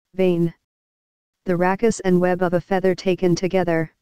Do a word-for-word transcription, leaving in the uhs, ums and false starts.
Vane. The rachis and web of a feather taken together.